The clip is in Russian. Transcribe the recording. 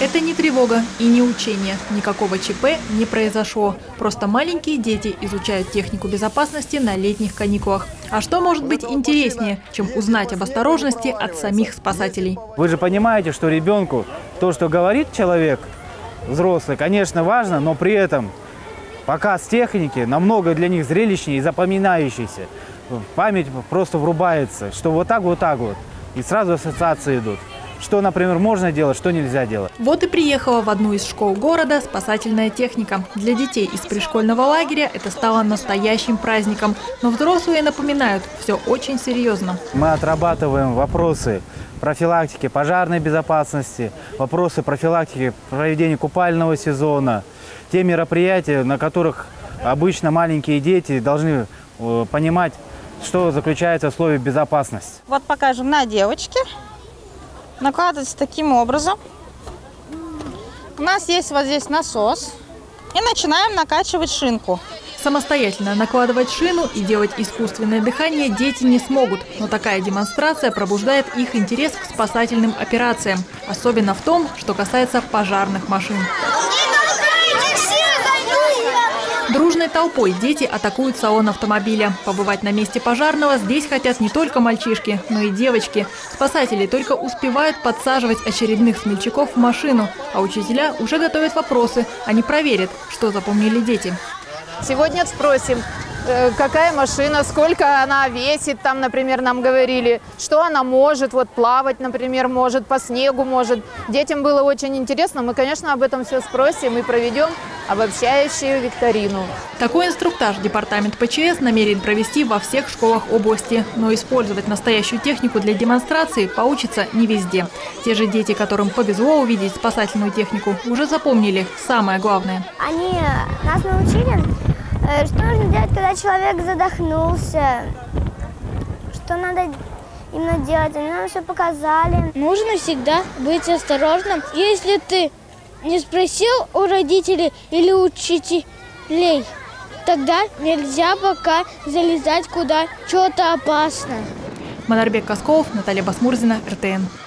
Это не тревога и не учение. Никакого ЧП не произошло. Просто маленькие дети изучают технику безопасности на летних каникулах. А что может быть интереснее, чем узнать об осторожности от самих спасателей? Вы же понимаете, что ребенку то, что говорит человек, взрослый, конечно, важно, но при этом показ техники намного для них зрелищнее и запоминающийся. В память просто врубается, что вот так, и сразу ассоциации идут. Что, например, можно делать, что нельзя делать. Вот и приехала в одну из школ города спасательная техника. Для детей из пришкольного лагеря это стало настоящим праздником. Но взрослые напоминают, все очень серьезно. Мы отрабатываем вопросы профилактики пожарной безопасности, вопросы профилактики проведения купального сезона, те мероприятия, на которых обычно маленькие дети должны понимать, что заключается в слове «безопасность». Вот покажем на девочке. Накладывается таким образом. У нас есть вот здесь насос. И начинаем накачивать шинку. Самостоятельно накладывать шину и делать искусственное дыхание дети не смогут. Но такая демонстрация пробуждает их интерес к спасательным операциям. Особенно в том, что касается пожарных машин. Дружной толпой дети атакуют салон автомобиля. Побывать на месте пожарного здесь хотят не только мальчишки, но и девочки. Спасатели только успевают подсаживать очередных смельчаков в машину, а учителя уже готовят вопросы. Они проверят, что запомнили дети. Сегодня спросим, какая машина, сколько она весит, там, например, нам говорили, что она может, вот плавать, например, может, по снегу может. Детям было очень интересно, мы, конечно, об этом все спросим и проведем обобщающую викторину. Такой инструктаж департамент ПЧС намерен провести во всех школах области. Но использовать настоящую технику для демонстрации поучатся не везде. Те же дети, которым повезло увидеть спасательную технику, уже запомнили самое главное. Они нас научили, что нужно делать, когда человек задохнулся, что надо именно делать. Они нам все показали. Нужно всегда быть осторожным. Если ты не спросил у родителей или учителей, тогда нельзя пока залезать куда что-то опасное. Манарбек Касков, Наталья Басмурзина, РТН.